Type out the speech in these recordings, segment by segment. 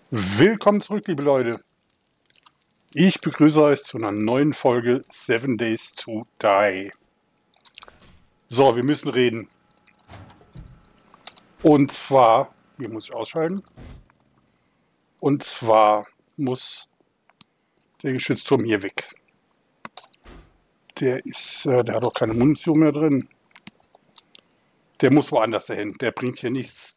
Willkommen zurück, liebe Leute. Ich begrüße euch zu einer neuen Folge 7 Days to Die. So, wir müssen reden. Und zwar, hier muss ich ausschalten. Und zwar muss der Geschützturm hier weg. Der hat auch keine Munition mehr drin. Der muss woanders dahin. Der bringt hier nichts.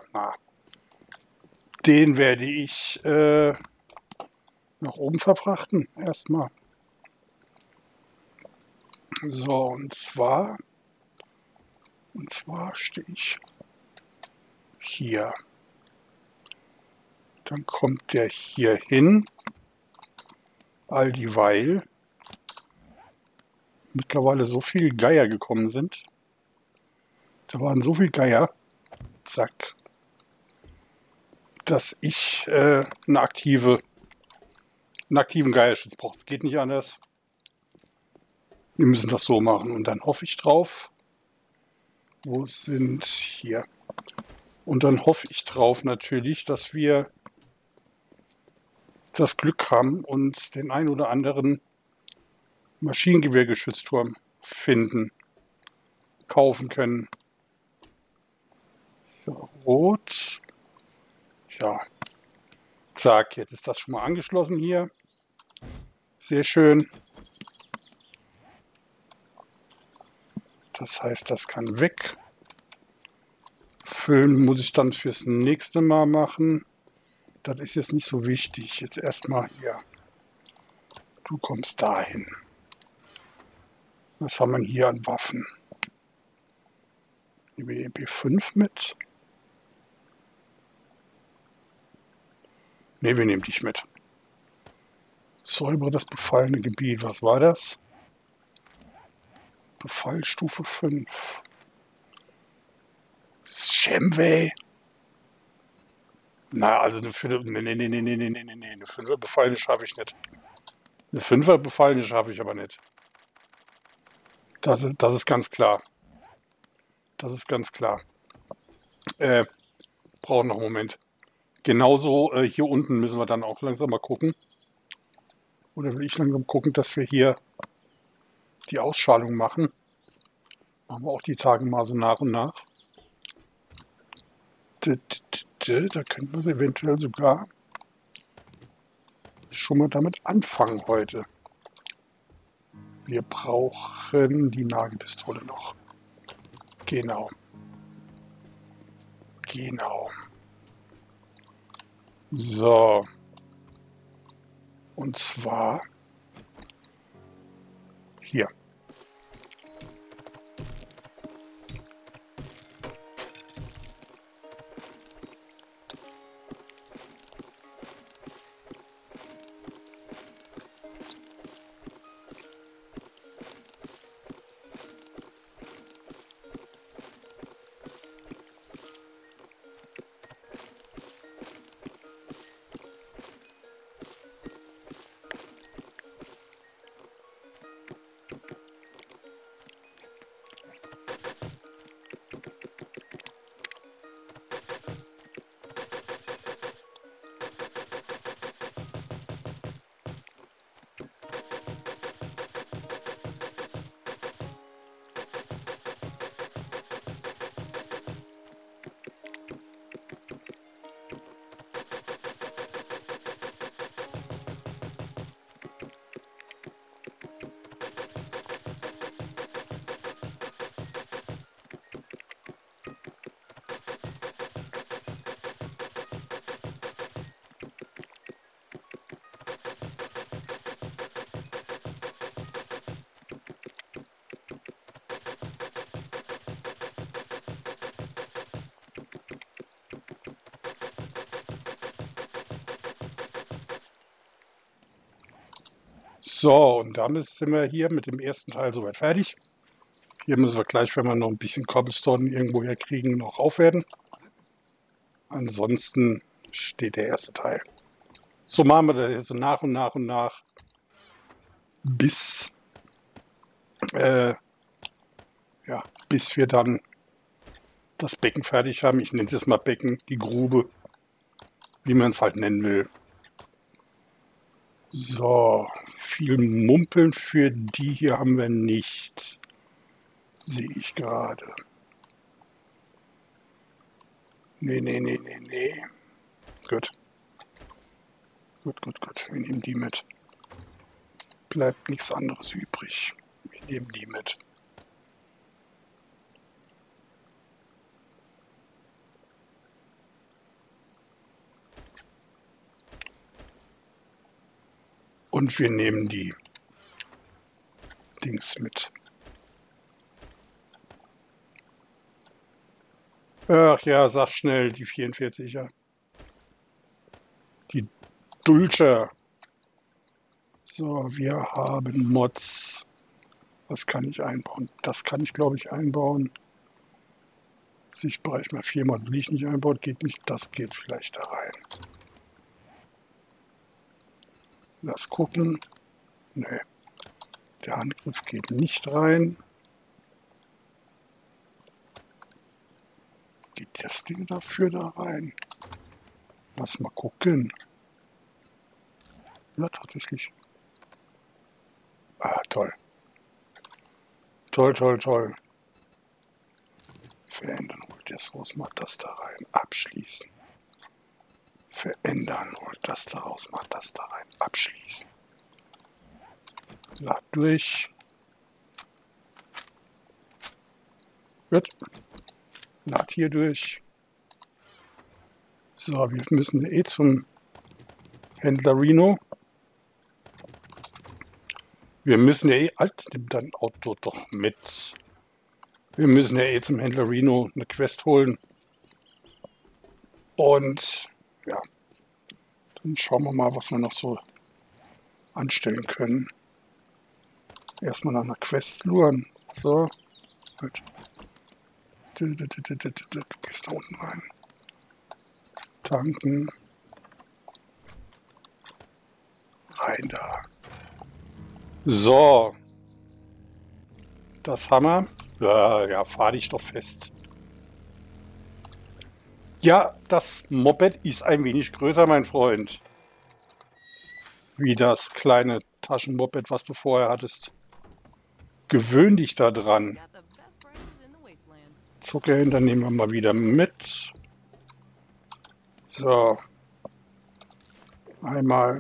Den werde ich nach oben verfrachten. Erstmal. So, und zwar stehe ich hier. Dann kommt der hier hin. All dieweil mittlerweile so viele Geier gekommen sind. Da waren so viele Geier. Zack. Dass ich einen aktiven Geierschutz brauche. Es geht nicht anders. Wir müssen das so machen. Und dann hoffe ich drauf. Wo sind hier? Und dann hoffe ich drauf natürlich, dass wir das Glück haben und den ein oder anderen Maschinengewehrgeschützturm finden, kaufen können. So, rot. Ja. Zack, jetzt ist das schon mal angeschlossen hier. Sehr schön. Das heißt, das kann weg. Füllen muss ich dann fürs nächste Mal machen. Das ist jetzt nicht so wichtig. Jetzt erstmal hier. Du kommst dahin. Was haben wir hier an Waffen? Nehmen wir die MP5 mit? Ne, wir nehmen dich mit. Säubere das befallene Gebiet. Was war das? Befallstufe 5. Shemway. Na, also eine 5er befallene schaffe ich nicht. Eine 5er befallene schaffe ich aber nicht. Das ist ganz klar. Das ist ganz klar. Brauchen noch einen Moment. Genauso hier unten müssen wir dann auch langsam mal gucken. Oder will ich langsam gucken, dass wir hier die Ausschalung machen. Machen wir auch die Tage mal so nach und nach. Da könnten wir eventuell sogar schon mal damit anfangen heute. Wir brauchen die Nagelpistole noch. Genau. Genau. So. Und zwar hier. So, und damit sind wir hier mit dem ersten Teil soweit fertig. Hier müssen wir gleich, wenn wir noch ein bisschen Cobblestone irgendwo herkriegen, noch aufwerten. Ansonsten steht der erste Teil. So machen wir das jetzt so nach und nach und nach, bis wir dann das Becken fertig haben. Ich nenne es jetzt mal Becken, die Grube. wie man es halt nennen will. So, viel Mumpeln für die hier haben wir nicht. Sehe ich gerade. Nee. Gut. Gut. Wir nehmen die mit. Bleibt nichts anderes übrig. Wir nehmen die mit. Und wir nehmen die Dings mit. Ach ja, sag schnell, die 44er. Die Dulce. So, wir haben Mods. Was kann ich einbauen? Das kann ich, glaube ich, einbauen. Sichtbereich mal 4 Mod will ich nicht einbauen. Geht nicht. Das geht vielleicht da rein. Lass gucken. Nee. Der Handgriff geht nicht rein. Geht das Ding dafür da rein? Lass mal gucken. Ja, tatsächlich. Ah, toll. Toll. Verändern, holt das raus, macht das da rein. Abschließen. Verändern, holt das da raus, macht das da rein. Abschließen. Lad durch. Gut. Lad hier durch. So, wir müssen zum Händler Reno. Wir müssen nimm dein Auto doch mit. Wir müssen zum Händler Reno eine Quest holen. Und ja, dann schauen wir mal, was wir noch so anstellen können. Erstmal nach einer Quest luren. So. Gut. Du gehst da unten rein. Tanken. Rein da. So. Das haben wir. Ja, fahr dich doch fest. Ja, das Moped ist ein wenig größer, mein Freund. Wie das kleine Taschenmoped, was du vorher hattest. Gewöhn dich da dran. Zuckerhändler nehmen wir mal wieder mit. So. Einmal.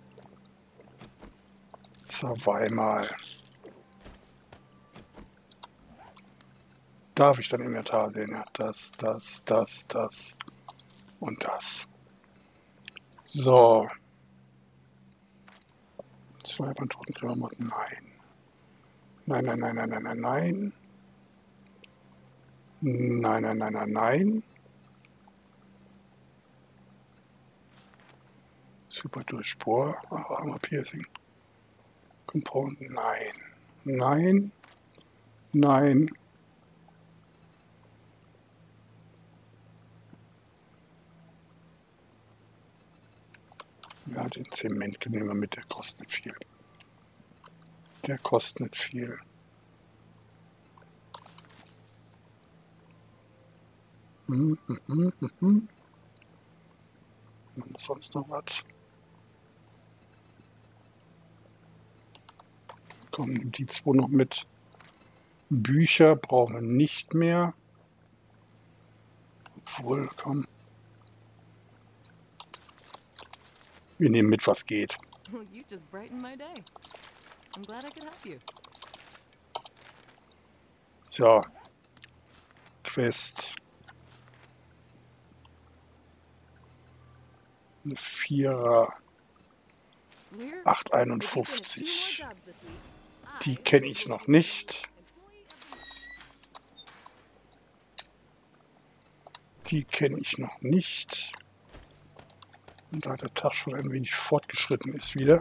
Zweimal. Darf ich dann im Inventar sehen? Ja, das und das. So. Zweimal Totenkrämer. Nein. Nein. Super Durchbohr. Armor Piercing. Component. Nein. Ja, den Zement nehmen wir mit, der kostet viel. Haben wir sonst noch was? Komm, nimm die 2 noch mit. Bücher brauchen wir nicht mehr. Obwohl, komm. Wir nehmen mit, was geht. So. Quest. Eine 4er. 851. Die kenne ich noch nicht. Und da der Tag schon ein wenig fortgeschritten ist wieder,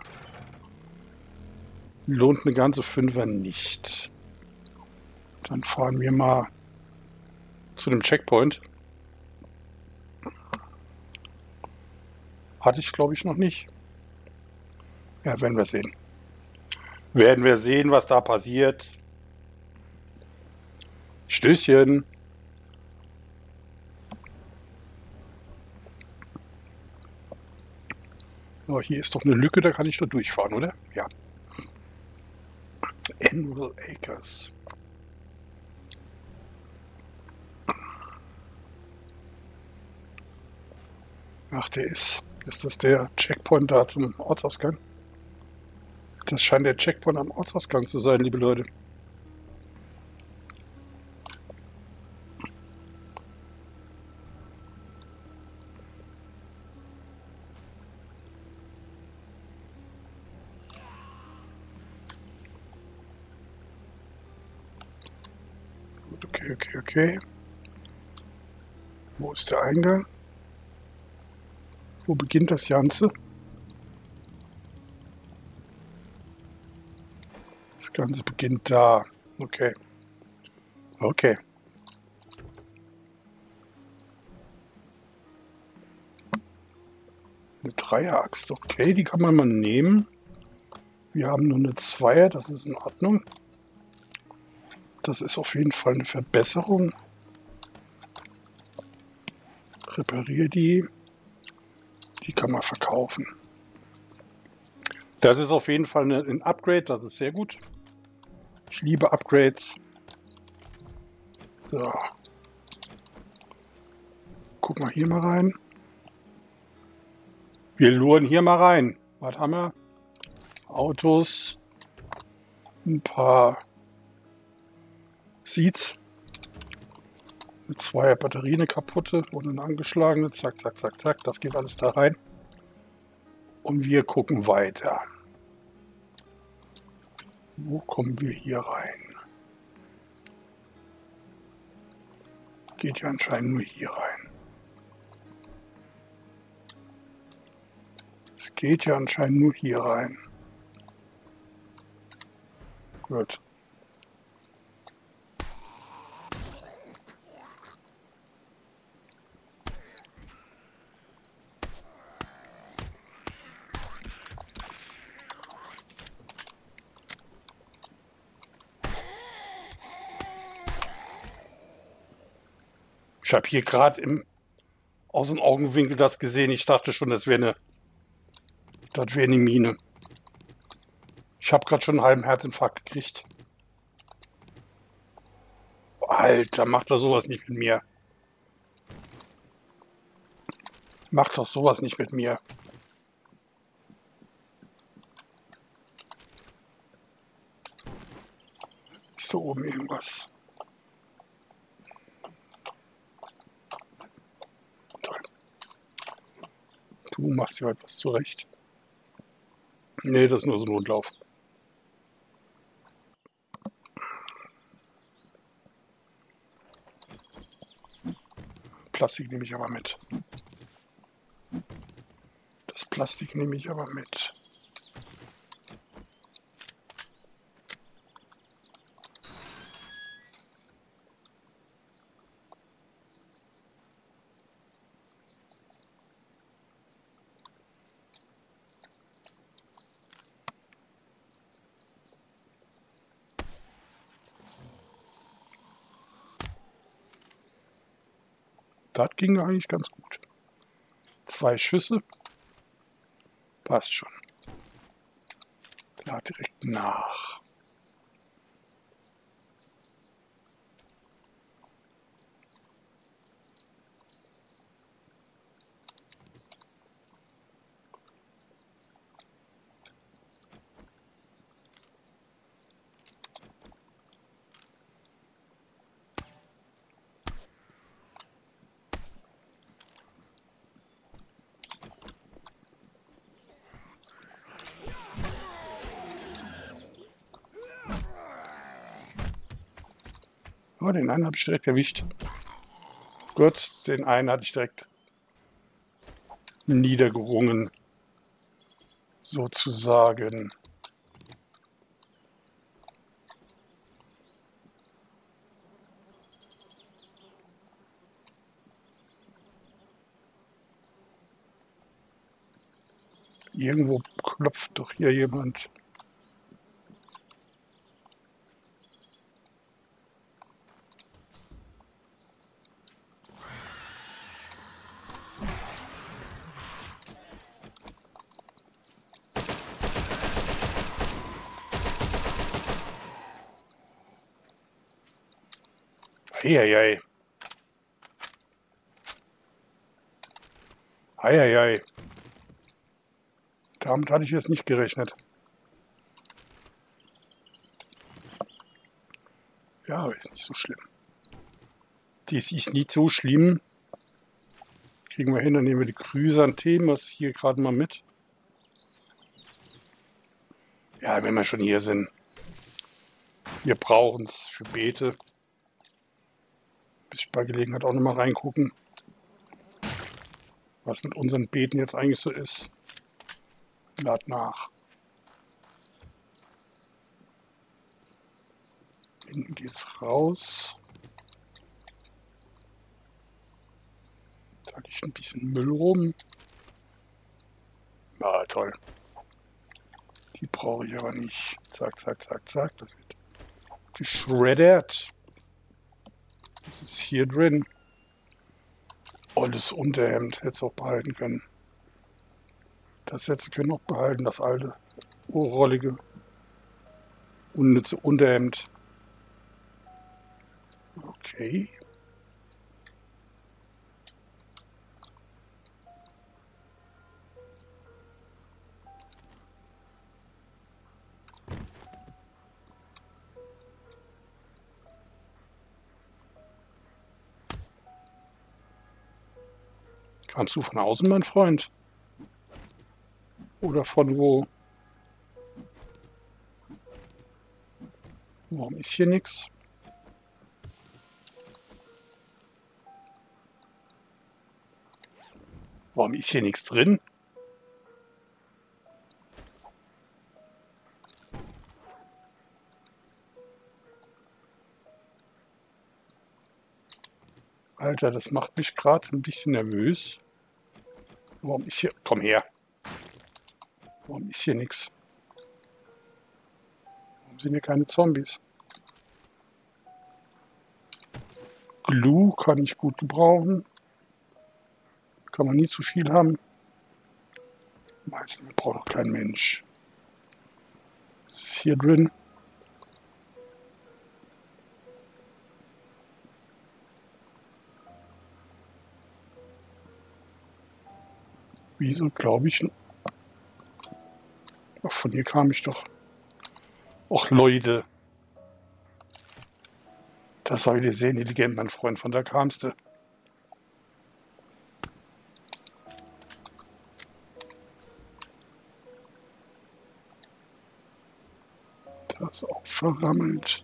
lohnt eine ganze 5er nicht. Dann fahren wir mal zu dem Checkpoint. Hatte ich, glaube ich, noch nicht. Ja, werden wir sehen. Was da passiert. Stößchen. Oh, hier ist doch eine Lücke, da kann ich doch durchfahren, oder? Ja. Emerald Acres. Ach, der ist. Ist das der Checkpoint da zum Ortsausgang? Das scheint der Checkpoint am Ortsausgang zu sein, liebe Leute. Gut, okay, okay, okay. Wo ist der Eingang? Wo beginnt das Ganze? Das Ganze beginnt da. Okay. Okay. Eine Dreieraxt, okay, die kann man mal nehmen. Wir haben nur eine Zweier, das ist in Ordnung. Das ist auf jeden Fall eine Verbesserung. Repariere die. Die kann man verkaufen. Das ist auf jeden Fall ein Upgrade, das ist sehr gut. Ich liebe Upgrades. So. Guck mal hier mal rein. Wir luren hier mal rein. Was haben wir? Autos. Ein paar Seats. Mit Zweier Batterie, eine kaputte und eine angeschlagene. Zack, zack, zack, zack. Das geht alles da rein. Und wir gucken weiter. Wo kommen wir hier rein? Geht ja anscheinend nur hier rein. Es geht ja anscheinend nur hier rein. Gut. Ich habe hier gerade aus dem Augenwinkel das gesehen. Ich dachte schon, das wäre eine Mine. Ich habe gerade schon einen halben Herzinfarkt gekriegt. Alter, mach doch sowas nicht mit mir. Mach doch sowas nicht mit mir. Ist da oben irgendwas? Toll. Du machst dir etwas zurecht. Nee, das ist nur so ein Rundlauf. Plastik nehme ich aber mit. Das Plastik nehme ich aber mit. Das ging eigentlich ganz gut. 2 Schüsse. Passt schon. Klar, direkt nach. Oh, den einen habe ich direkt erwischt. Gut, den einen hatte ich direkt niedergerungen, sozusagen. Irgendwo klopft doch hier jemand. Eieiei. Eieiei. Damit hatte ich jetzt nicht gerechnet. Ja, aber ist nicht so schlimm. Das ist nicht so schlimm. Kriegen wir hin, dann nehmen wir die Chrysanthemen hier gerade mal mit. Ja, wenn wir schon hier sind. Wir brauchen es für Beete. Bis ich bei Gelegenheit auch nochmal reingucken, was mit unseren Beeten jetzt eigentlich so ist. Lad nach. Hinten geht's raus. Da liegt ein bisschen Müll rum. Ah, toll. Die brauche ich aber nicht. Zack, zack, zack, zack. Das wird geschreddert. Was ist hier drin? Oh, das Unterhemd hätte es auch behalten können. Das hätte sie noch behalten, das alte, rollige, unnütze Unterhemd. Okay. Kamst du von außen, mein Freund? Oder von wo? Warum ist hier nichts? Warum ist hier nichts drin? Alter, das macht mich gerade ein bisschen nervös. Warum ist hier... Komm her. Warum ist hier nichts? Warum sind hier keine Zombies? Glue kann ich gut gebrauchen. Kann man nie zu viel haben. Meistens braucht auch kein Mensch. Was ist hier drin? Wieso glaube ich... Ach, von hier kam ich doch. Och Leute. Das war wieder sehr intelligent, mein Freund. Von da kamst du. Das ist auch verrammelt.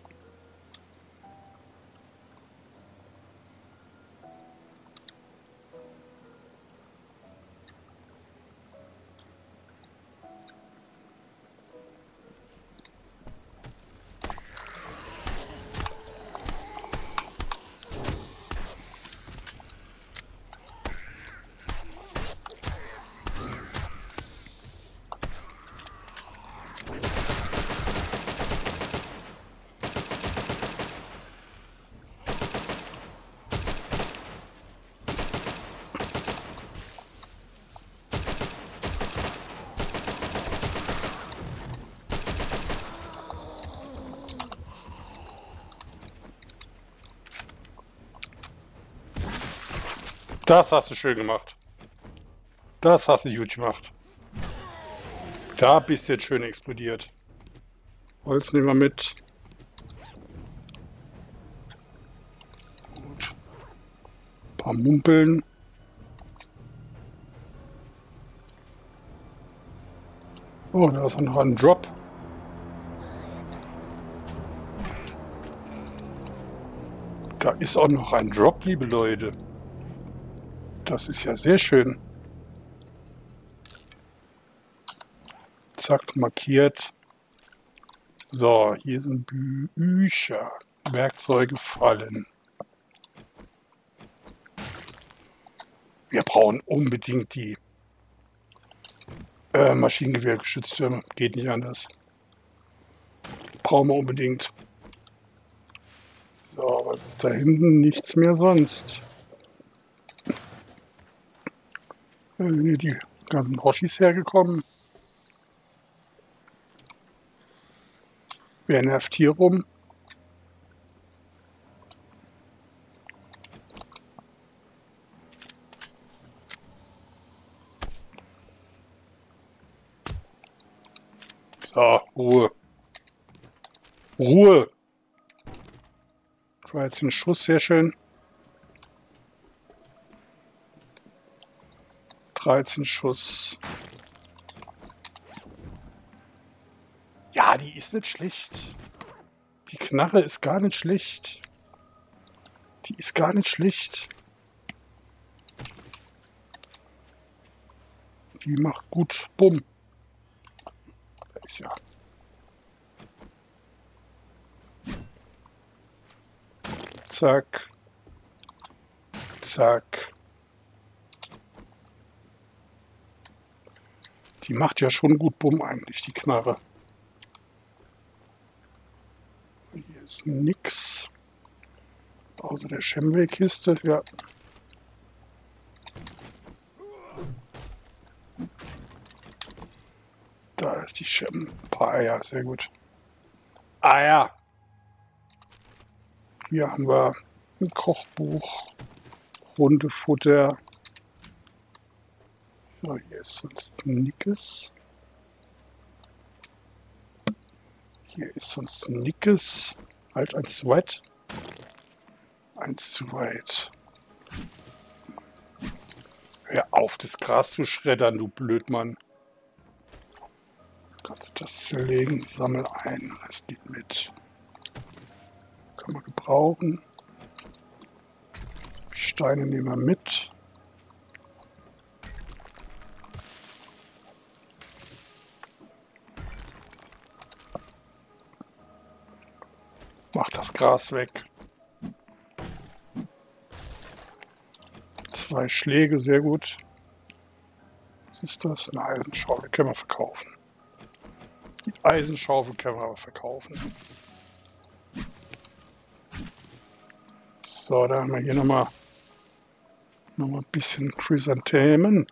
Das hast du schön gemacht. Das hast du gut gemacht. Da bist du jetzt schön explodiert. Holz nehmen wir mit. Gut. Ein paar Mumpeln. Oh, da ist noch ein Drop. Da ist auch noch ein Drop, liebe Leute. Das ist ja sehr schön. Zack, markiert. So, hier sind Bücher. Werkzeuge fallen. Wir brauchen unbedingt die Maschinengewehrgeschütztürme. Geht nicht anders. Brauchen wir unbedingt. So, was ist da hinten? Nichts mehr sonst. Hier die ganzen Hoshis hergekommen. Wer nervt hier rum? So, Ruhe. Ruhe! 13 Schuss, sehr schön. 13 Schuss. Ja, die ist nicht schlecht. Die Knarre ist gar nicht schlecht. Die ist gar nicht schlecht. Die macht gut Bumm. Da ist ja. Zack. Zack. Die macht ja schon gut Bumm eigentlich, die Knarre. Hier ist nix. Außer der Schemway-Kiste, ja. Da ist die Chem. Ein paar Eier, sehr gut. Eier! Hier haben wir ein Kochbuch, Hundefutter. So, hier ist sonst nichts. Hier ist sonst nichts. Halt, eins zu weit. Eins zu weit. Hör auf, das Gras zu schreddern, du Blödmann. Kannst du das zerlegen? Sammel ein. Das liegt mit. Kann man gebrauchen. Steine nehmen wir mit. Mach das Gras weg. 2 Schläge, sehr gut. Was ist das? Eine Eisenschaufel, können wir verkaufen. Die Eisenschaufel können wir aber verkaufen. So, da haben wir hier nochmal ein bisschen Chrysanthemen.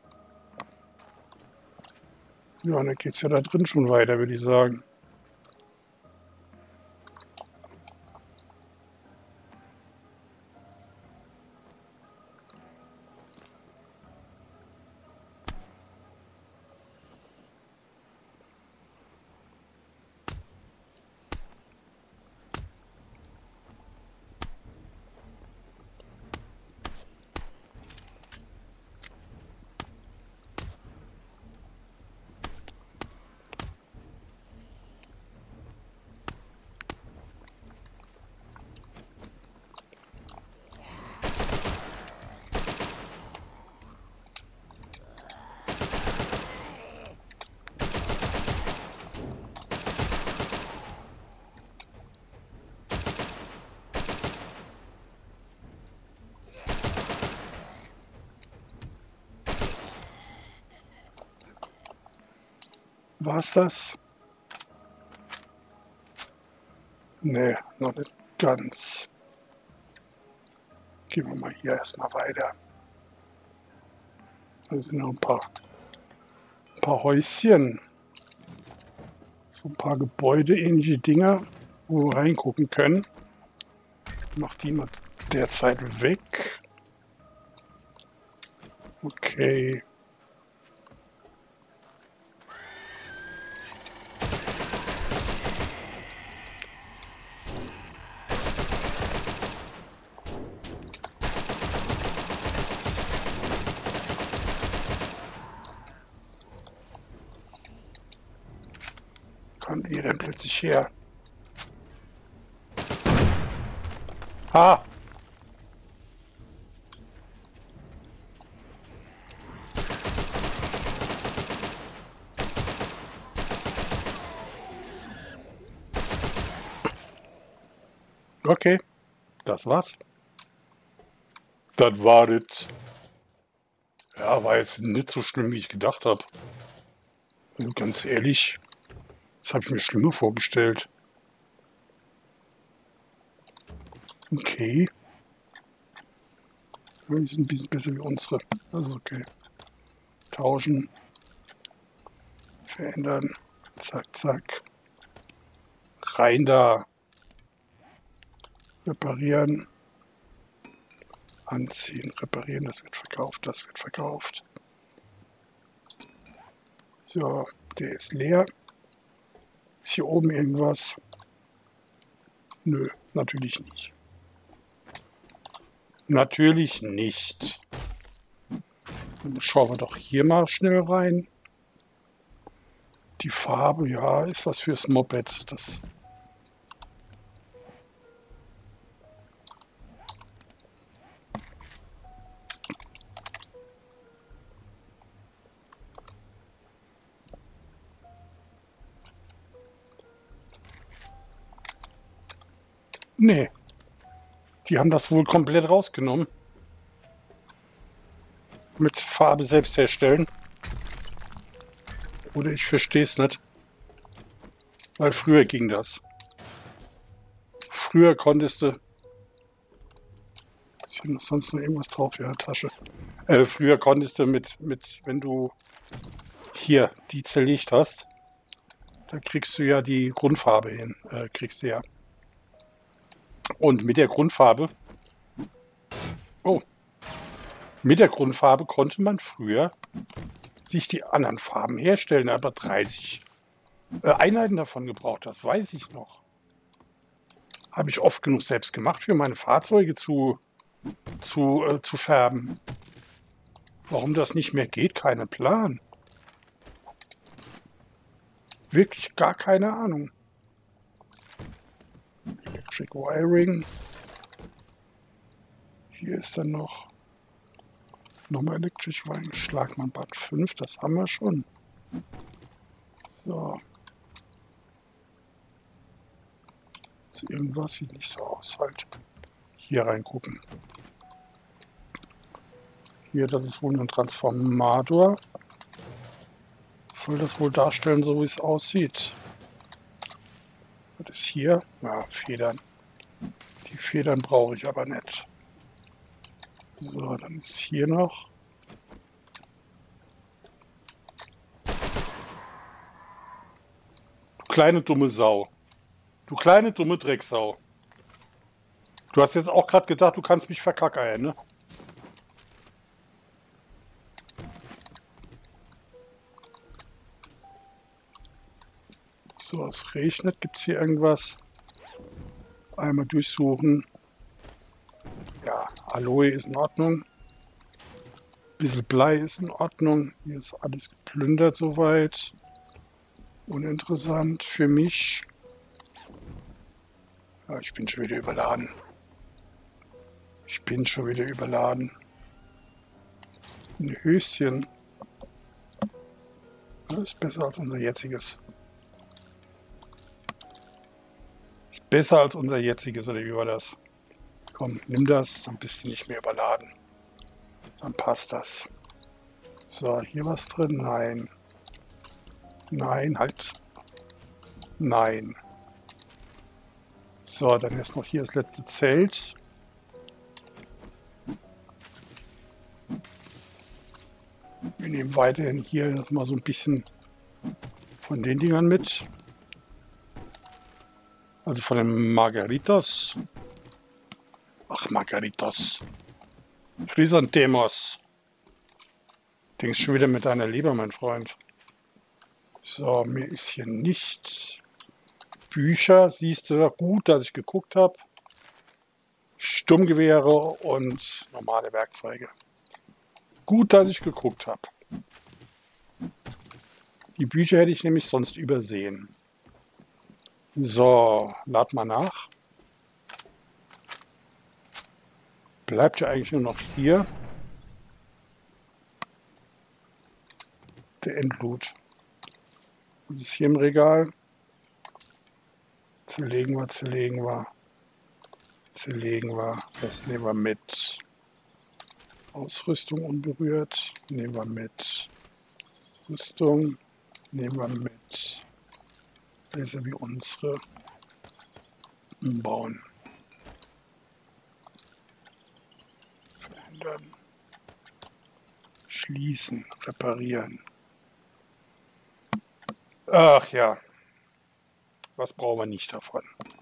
Ja, und dann geht es ja da drin schon weiter, würde ich sagen. War's das? Nee, noch nicht ganz. Gehen wir mal hier erstmal weiter. Da sind noch ein paar Häuschen. So ein paar gebäudeähnliche Dinger, wo wir reingucken können. Mach die mal derzeit weg. Okay. Kommt ihr denn plötzlich her? Ha! Okay, das war's. Das war das. Ja, war jetzt nicht so schlimm, wie ich gedacht habe. Also ganz ehrlich, das habe ich mir schlimmer vorgestellt. Okay. Ja, die sind ein bisschen besser wie unsere. Also okay. Tauschen. Verändern. Zack, zack. Rein da. Reparieren. Anziehen. Reparieren. Das wird verkauft. Das wird verkauft. So, der ist leer. Ist hier oben irgendwas? Nö, natürlich nicht. Natürlich nicht. Dann schauen wir doch hier mal schnell rein. Die Farbe, ja, ist was fürs Moped. Das nee, die haben das wohl komplett rausgenommen. Mit Farbe selbst herstellen. Oder ich verstehe es nicht. Weil früher ging das. Früher konntest du... Ist hier noch sonst noch irgendwas drauf? Ja, Tasche. Früher konntest du wenn du hier die zerlegt hast, da kriegst du ja die Grundfarbe hin. Kriegst du ja. Und mit der Grundfarbe... Oh. Mit der Grundfarbe konnte man früher sich die anderen Farben herstellen, aber 30 Einheiten davon gebraucht, das weiß ich noch. Habe ich oft genug selbst gemacht, für meine Fahrzeuge zu färben. Warum das nicht mehr geht, kein Plan. Wirklich gar keine Ahnung. Electric Wiring. Hier ist dann noch nochmal Electric Wiring. Schlagmannbad 5, das haben wir schon. So. Irgendwas sieht nicht so aus, halt. Hier reingucken. Hier, das ist wohl ein Transformator. Soll das wohl darstellen, so wie es aussieht. Was ist hier? Ja, Federn. Die Federn brauche ich aber nicht. So, dann ist hier noch. Du kleine dumme Sau. Du kleine dumme Drecksau. Du hast jetzt auch gerade gedacht, du kannst mich verkackeiern, ne? So, es regnet. Gibt es hier irgendwas? Einmal durchsuchen. Ja, Aloe ist in Ordnung. Bisschen Blei ist in Ordnung. Hier ist alles geplündert soweit. Uninteressant für mich. Ja, ich bin schon wieder überladen. Ich bin schon wieder überladen. Ein Höschen. Das ist besser als unser jetziges. Ist besser als unser jetziges, oder wie war das? Komm, nimm das, dann bist du nicht mehr überladen. Dann passt das. So, hier was drin? Nein. Nein, halt. Nein. So, dann ist noch hier das letzte Zelt. Wir nehmen weiterhin hier mal so ein bisschen von den Dingern mit. Also von den Margaritas. Ach, Margaritas. Chrysanthemos. Denkst schon wieder mit deiner Leber, mein Freund. So, mir ist hier nichts. Bücher, siehst du, gut, dass ich geguckt habe. Sturmgewehre und normale Werkzeuge. Gut, dass ich geguckt habe. Die Bücher hätte ich nämlich sonst übersehen. So, lad mal nach. Bleibt ja eigentlich nur noch hier der Endloot. Was ist hier im Regal? Zerlegen wir, zerlegen wir. Zerlegen wir. Das nehmen wir mit. Ausrüstung unberührt. Nehmen wir mit. Rüstung. Nehmen wir mit. Besser wie unsere. Umbauen. Verändern. Schließen. Reparieren. Ach ja. Was brauchen wir nicht davon?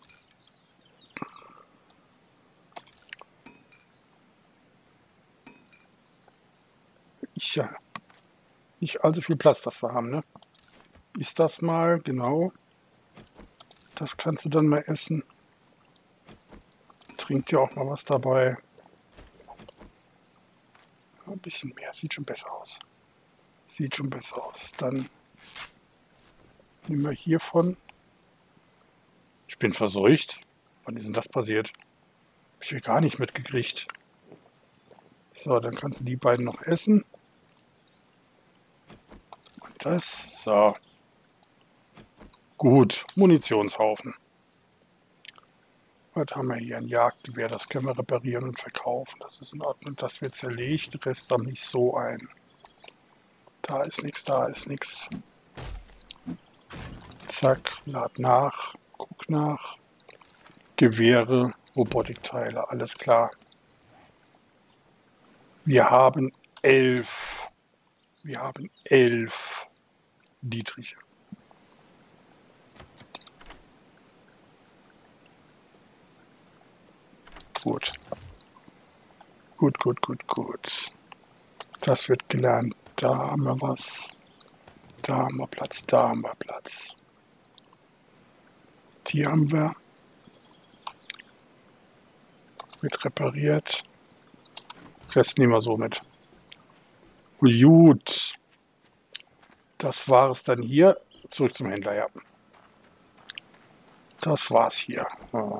Ist ja nicht allzu viel Platz, das wir haben, ne? Ist das mal, genau. Das kannst du dann mal essen. Trinkt ja auch mal was dabei. Ein bisschen mehr. Sieht schon besser aus. Sieht schon besser aus. Dann nehmen wir hiervon. Ich bin verseucht. Wann ist denn das passiert? Hab ich hier gar nicht mitgekriegt. So, dann kannst du die beiden noch essen. Und das. So. Gut. Munitionshaufen. Was haben wir hier? Ein Jagdgewehr. Das können wir reparieren und verkaufen. Das ist in Ordnung. Das wird zerlegt. Der Rest sammle ich so ein. Da ist nichts, da ist nichts. Zack. Lad nach. Guck nach. Gewehre. Robotikteile. Alles klar. Wir haben 11. Wir haben 11 Dietriche. Gut. Gut, gut, gut, gut. Das wird gelernt. Da haben wir was. Da haben wir Platz. Da haben wir Platz. Die haben wir. Wird repariert. Rest nehmen wir so mit. Gut. Das war es dann hier. Zurück zum Händler, ja. Das war's hier. Ja.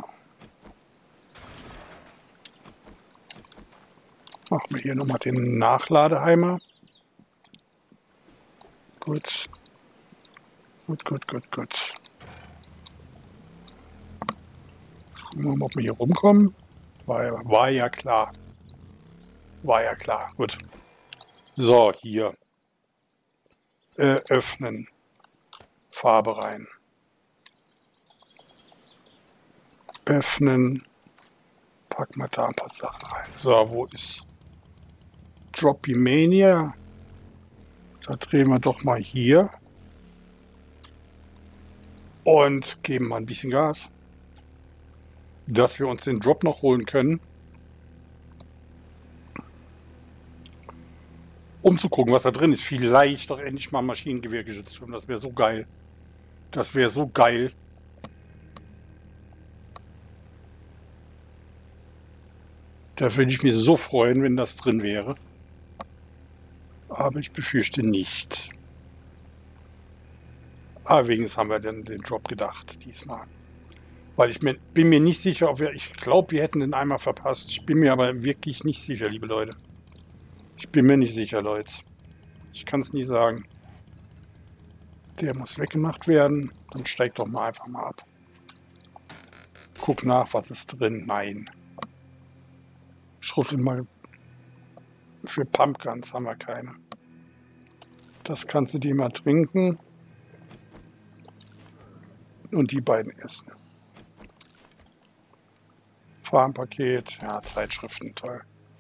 Machen wir hier nochmal den Nachladeheimer. Gut. Gut, gut, gut, gut. Gucken wir mal, ob wir hier rumkommen. War ja klar. War ja klar. Gut. So, hier. Öffnen. Farbe rein. Öffnen. Packen wir da ein paar Sachen rein. So, wo ist Droppymania? Da drehen wir doch mal hier. Und geben mal ein bisschen Gas. Dass wir uns den Drop noch holen können. Um zu gucken, was da drin ist. Vielleicht doch endlich mal Maschinengewehr geschützt haben. Das wäre so geil. Das wäre so geil. Da würde ich mich so freuen, wenn das drin wäre. Aber ich befürchte nicht. Aber wenigstens haben wir dann den Drop gedacht diesmal. Weil bin mir nicht sicher, ob ich glaube, wir hätten den einmal verpasst. Ich bin mir aber wirklich nicht sicher, liebe Leute. Ich bin mir nicht sicher, Leute. Ich kann es nie sagen. Der muss weggemacht werden. Dann steig doch mal einfach mal ab. Guck nach, was ist drin. Nein. Schrottel mal. Für Pumpguns haben wir keine. Das kannst du dir mal trinken. Und die beiden essen. Farmpaket. Ja, Zeitschriften. Toll.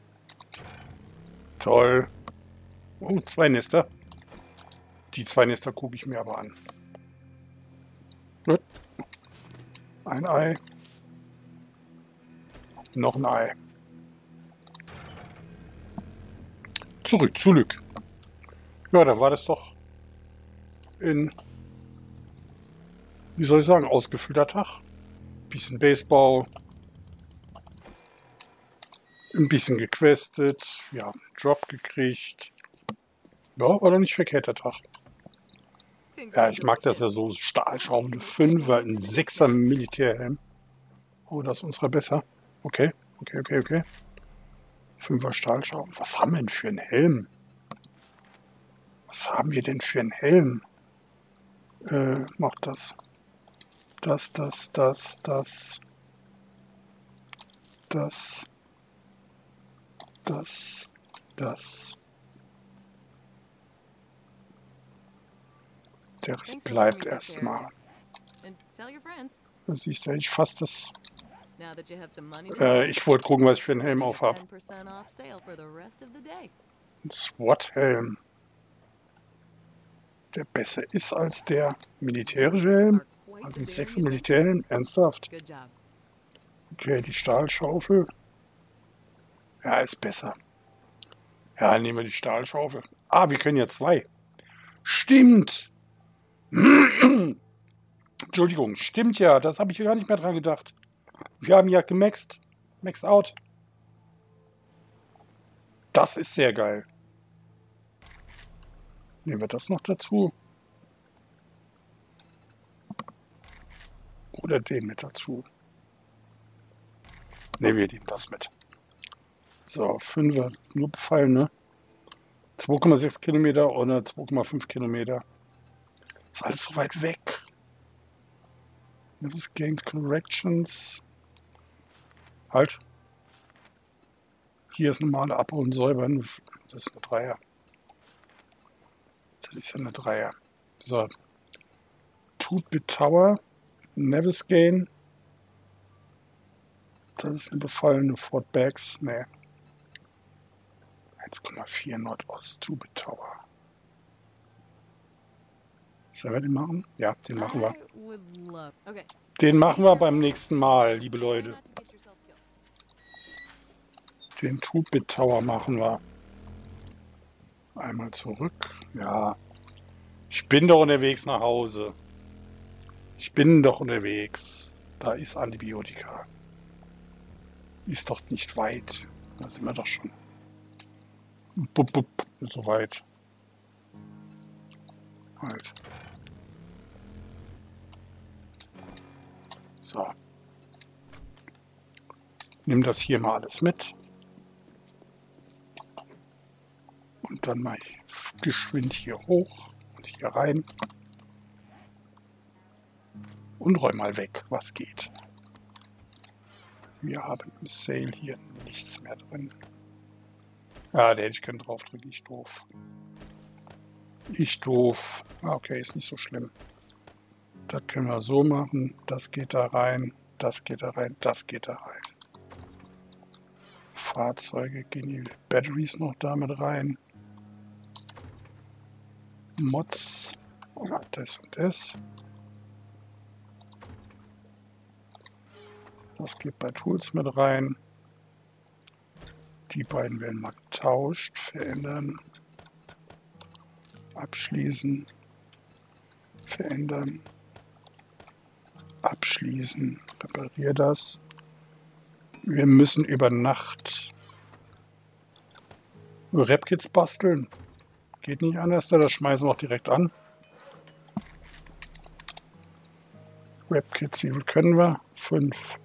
Toll. Oh, 2 Nester. Die 2 Nester gucke ich mir aber an. Gut. Ein Ei. Noch ein Ei. Zurück. Ja, da war das doch in, wie soll ich sagen, ausgefüllter Tag. Bisschen Baseball. Ein bisschen gequestet. Wir haben einen Drop gekriegt. Ja, war doch nicht verkehrt der Tag. Ja, ich mag das ja so. Stahlschrauben, 5er, ein 6er Militärhelm. Oh, das ist unserer besser. Okay. 5er Stahlschrauben. Was haben wir denn für einen Helm? Was haben wir denn für einen Helm? Macht das. Das. Der Rest bleibt erstmal. Das siehst du, ich fast das. Ich wollte gucken, was ich für einen Helm auf habe. Ein SWAT-Helm. Der besser ist als der militärische Helm? Also ein 6er Militärhelm? Ernsthaft? Okay, die Stahlschaufel. Ja, ist besser. Ja, nehmen wir die Stahlschaufel. Ah, wir können ja 2. Stimmt! Entschuldigung, stimmt ja, das habe ich gar nicht mehr dran gedacht. Wir haben ja gemaxt. Maxed out. Das ist sehr geil. Nehmen wir das noch dazu. Oder den mit dazu. Nehmen wir den das mit. So, 5er, nur befallen, ne? 2,6 Kilometer oder 2,5 Kilometer. Ist alles so weit weg. Das gained corrections. Halt. Hier ist normale Ab- und Säubern. Das ist eine Dreier. Das ist ja eine Dreier. So. Two-Bit Tower. Nevis Gain. Das ist eine befallene Fort Bags. Ne. 1,4 Nordost. Two-Bit Tower. Sollen wir den machen? Ja, den machen wir. Den machen wir beim nächsten Mal, liebe Leute. Den Two-Bit Tower machen wir. Einmal zurück. Ja. Ich bin doch unterwegs nach Hause. Ich bin doch unterwegs. Da ist Antibiotika. Ist doch nicht weit. Da sind wir doch schon. Bup, bup, so weit. Halt. So. Nimm das hier mal alles mit. Und dann mal geschwind hier hoch und hier rein. Und räum mal weg, was geht. Wir haben im Sale hier nichts mehr drin. Ja, da hätte ich können draufdrücken. Ich doof. Ich doof. Okay, ist nicht so schlimm. Das können wir so machen. Das geht da rein. Das geht da rein. Das geht da rein. Fahrzeuge gehen die Batteries noch damit rein. Mods. Ja, das und das. Das geht bei Tools mit rein. Die beiden werden mal getauscht, verändern, abschließen, verändern, abschließen, repariere das. Wir müssen über Nacht Rap-Kits basteln. Geht nicht anders, das schmeißen wir auch direkt an. Rap-Kits, wie viel können wir? 5.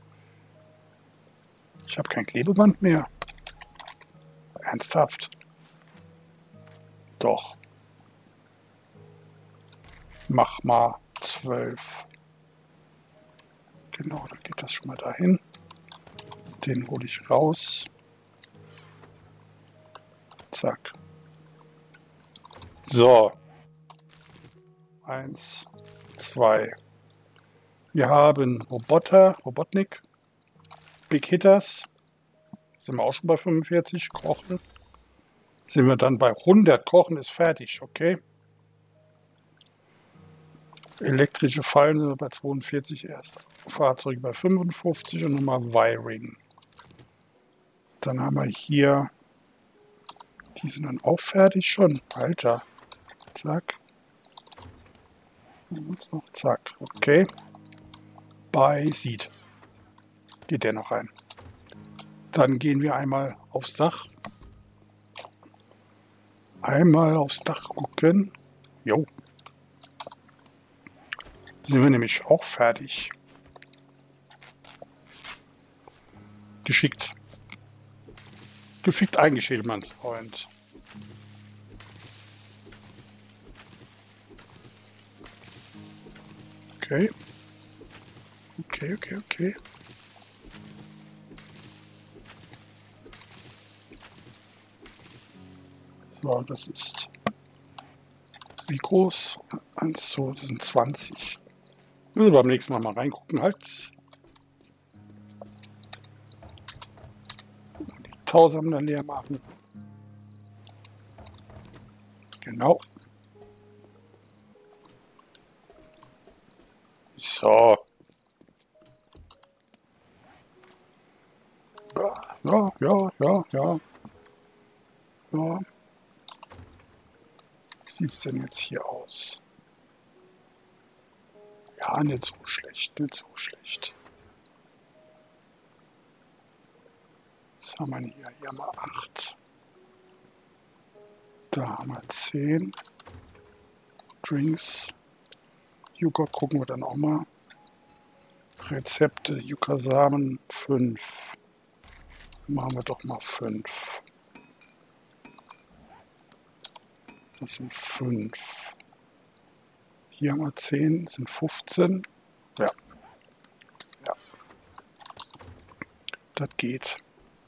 Ich habe kein Klebeband mehr. Ernsthaft? Doch. Mach mal 12. Genau, dann geht das schon mal dahin. Den hole ich raus. Zack. So. 1, 2. Wir haben Roboter, Robotnik, Big Hitters. Sind wir auch schon bei 45. Kochen. Sind wir dann bei 100. Kochen ist fertig, okay. Elektrische Fallen sind wir bei 42 erst. Fahrzeuge bei 55 und nochmal Wiring. Dann haben wir hier, die sind dann auch fertig schon. Alter. Zack. Und jetzt noch zack. Okay. Bei Seed. Geht der noch rein. Dann gehen wir einmal aufs Dach. Einmal aufs Dach gucken. Jo. Sind wir nämlich auch fertig. Geschickt. Gefickt eingeschält, mein Freund. Okay. Okay. So, das ist wie groß? 1, 2, das sind 20. Müssen wir beim nächsten Mal reingucken. Halt. Die Tausammler leer machen. Genau. So. Ja. Wie sieht es denn jetzt hier aus? Ja, nicht so schlecht, nicht so schlecht. Was haben wir hier? Hier haben wir 8. Da haben wir 10. Drinks. Joghurt gucken wir dann auch mal. Rezepte, Yucca-Samen 5. Machen wir doch mal 5. Das sind 5. Hier haben wir 10, das sind 15. Ja. Ja. Das geht.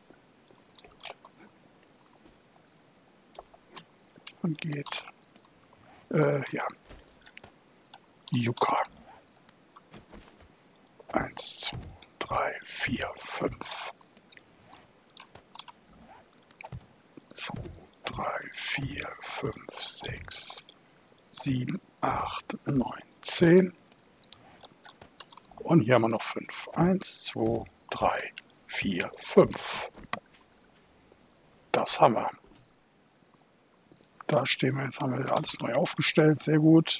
Das geht. Ja. Yucca. 1, 2, 3, 4, 5. 2, 3, 4, 5, 6, 7, 8, 9, 10. Und hier haben wir noch 5. 1, 2, 3, 4, 5. Das haben wir. Da stehen wir jetzt, haben wir alles neu aufgestellt. Sehr gut.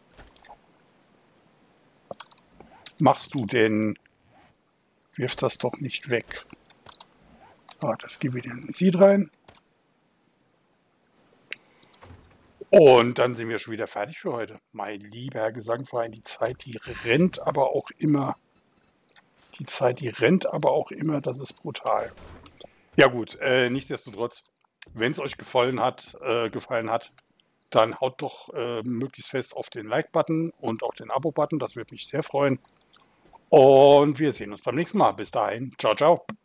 Machst du denn, wirf das doch nicht weg. Ah, das gebe ich in den Seed rein. Und dann sind wir schon wieder fertig für heute. Mein lieber Herr Gesangverein, die Zeit, die rennt aber auch immer. Die Zeit, die rennt aber auch immer. Das ist brutal. Ja gut, nichtsdestotrotz, wenn es euch gefallen hat, dann haut doch möglichst fest auf den Like-Button und auch den Abo-Button. Das würde mich sehr freuen. Und wir sehen uns beim nächsten Mal. Bis dahin. Ciao, ciao.